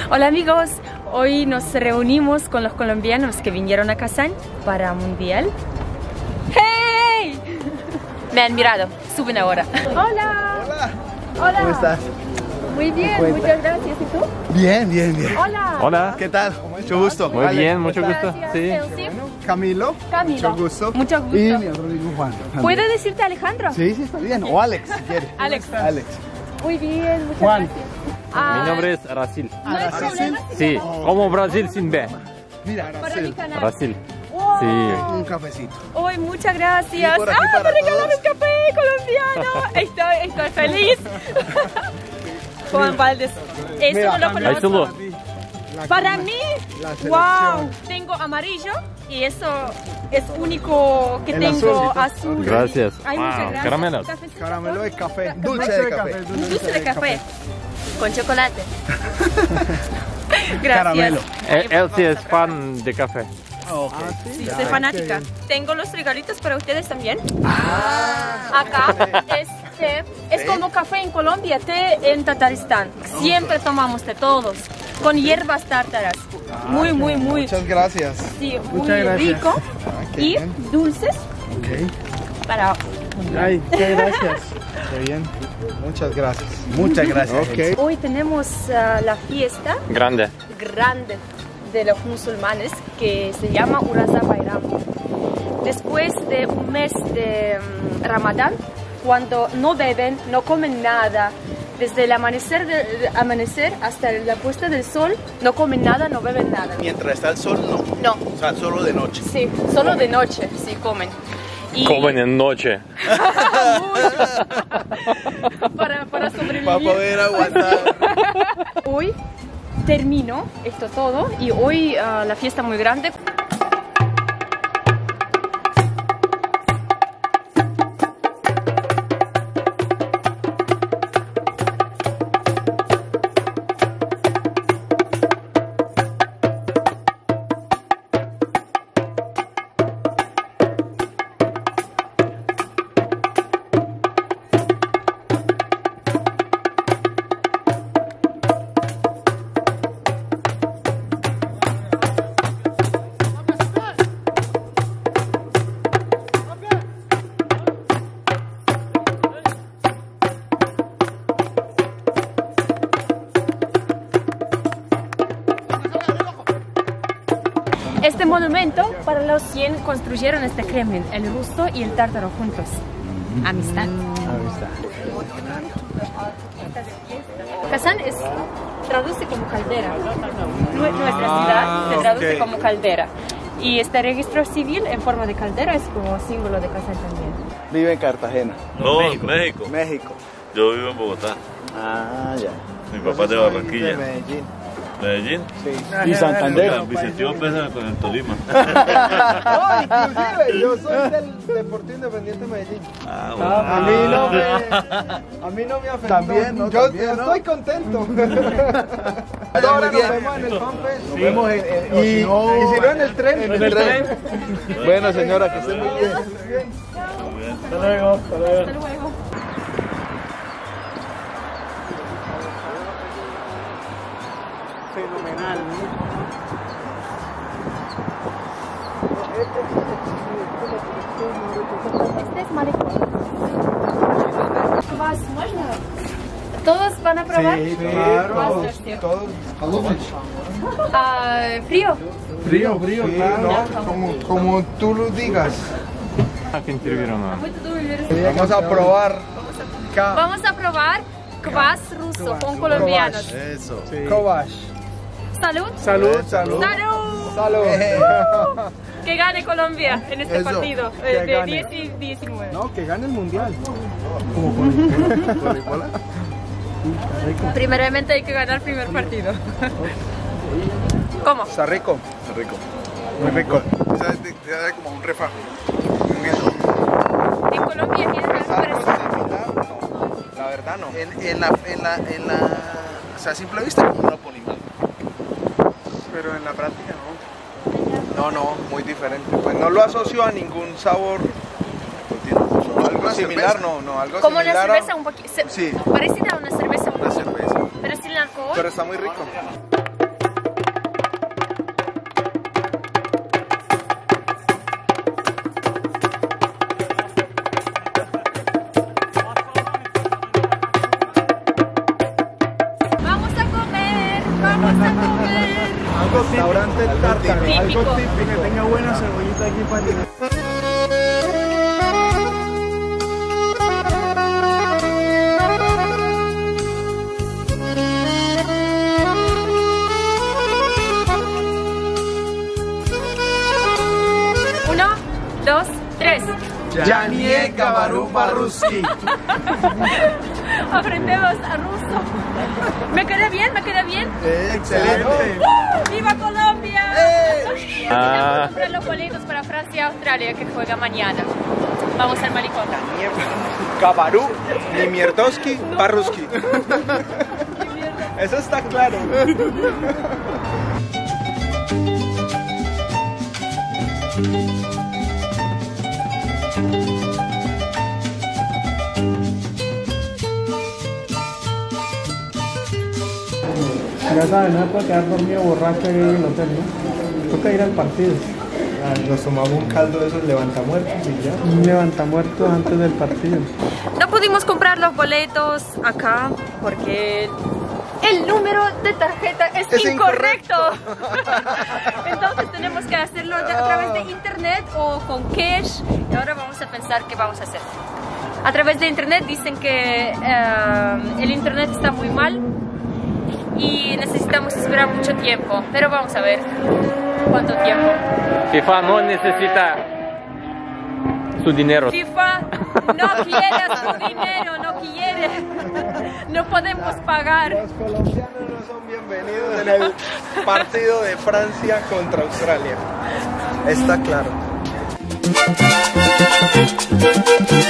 Hola amigos, hoy nos reunimos con los colombianos que vinieron a Kazán para Mundial. ¡Hey! Me han mirado, suben ahora. Hola. Hola. Hola. ¿Cómo estás? Muy bien, muchas gracias. ¿Y tú? Bien, bien, bien. Hola. Hola. ¿Qué tal? Mucho gusto. Muy bien, mucho gusto. Gracias, Sí. Elsie. Camilo. Camilo. Mucho gusto. Mucho gusto. Y mi otro amigo Juan. ¿Puedo decirte Alejandro? Sí, sí, está bien. O Alex, si quieres. Alex. Alex. Muy bien, muchas Juan. gracias. Mi nombre es Rasil. No hay problema. Sí, como Brasil sin B. Mira, Para mi Aracel, canal. Brasil. Wow. Sí. un cafecito. Uy, muchas gracias. Y por aquí Me para regalaron todos. café colombiano. Estoy feliz. Juan Valdés. Eso Mira, no lo Ahí conozco. solo. Para mí, La selección. wow, tengo amarillo y eso es único que El tengo azul. azul. Gracias. Ay, muchas Wow, gracias. caramelos. Cafecito Caramelo de café. Café. Dulce de café. Dulce de café. Con chocolate. Gracias. Caramelo. Él sí es fan de café. Sí, soy fanática. Tengo los regalitos para ustedes también. Acá es como café en Colombia, té en Tataristán. Siempre tomamos té todos, con hierbas tártaras. Muy, muy, muy, Muchas gracias. sí, muy Muchas gracias. rico. qué Y bien. dulces para... Ay, qué gracias. Qué bien. Muchas gracias. Muchas gracias. Okay. Hoy tenemos la fiesta Grande. grande de los musulmanes que se llama Uraza Bayram. Después de un mes de Ramadán, cuando no beben, no comen nada, desde el amanecer hasta la puesta del sol, no comen nada, no beben nada. Mientras está el sol, no. No, O sea, solo de noche. sí, solo de noche, sí comen. Y Comen en noche. para sobrevivir. Para poder aguantar. Hoy termino esto todo y hoy la fiesta muy grande. Este monumento para los 100 construyeron este Kremlin, el ruso y el tártaro juntos. Amistad. Kazán traduce como caldera. Nuestra ciudad se traduce ok. como caldera. Y este registro civil en forma de caldera es como símbolo de Kazán también. Vive en Cartagena. No, en México. México. Yo vivo en Bogotá. Ah, ya. Mi papá es de Soy Barranquilla. De Medellín. Medellín. Sí. Y Santander. Oiga, Vicentico pesa con el Tolima. No, inclusive, yo soy del Deportivo Independiente de Medellín. Ah, A mí no me afectó. También, ¿no? Yo estoy contento. Ahora nos vemos en el fanfest. Nos vemos y si no en el tren. En el tren. Bueno, señora, que esté muy bien. Hasta luego. Hasta luego. Hasta luego. Fenomenal, Este es malecón. ¿Vas? ¿Можно? ¿Todos van a probar? Sí, claro. Todos. Frío. Frío, claro. Como tú lo digas. Que intervieron. Vamos a probar. Vamos a probar kvass ruso con colombianos. Eso. Kovash. Salud. Salud. ¡Salud! Que gane Colombia en este Eso, partido que de gane. 10 y 19. No, que gane el mundial. Primeramente hay que ganar el primer partido. ¿Cómo? Está rico. Está rico. Muy rico. Te da como un refajo. En Colombia tienen algo parecido. La verdad no. O sea, a simple vista como una polimal. Pero en la práctica no. No, muy diferente. Pues no lo asocio a ningún sabor. Algo similar, no, algo Como similar. una cerveza un poquito. Sí. Parecida a una cerveza un Una poquito. cerveza. Pero sin alcohol. Pero está muy rico. Vamos a comer. Restaurante tártaro, Típico. algo típico. Que tenga buena cebollita aquí para ti. Uno, dos, tres. Janie Gabaru Barruski. Aprendemos a ruso. ¿Me queda bien? ¿Me queda bien? Excelente. ¡Viva Colombia! Ah. Comprar los boletos para Francia-Australia que juega mañana. Vamos al malecón. Gabaru, Nimierdowski, Barruski. Eso está claro. Ya saben, no me puedo quedar dormido borracho ahí en el hotel, ¿no? Toca ir al partido. Nos tomamos un caldo de esos levantamuertos y ya. Un levantamuertos antes del partido. No pudimos comprar los boletos acá porque el número de tarjeta es incorrecto. Entonces tenemos que hacerlo a través de internet o con cash. Y ahora vamos a pensar qué vamos a hacer. A través de internet dicen que el internet está muy mal y necesitamos esperar mucho tiempo. Pero vamos a ver cuánto tiempo. FIFA no necesita su dinero. FIFA no quiere su dinero, no quiere. No podemos pagar. Los colombianos no son bienvenidos en el partido de Francia contra Australia. Está claro.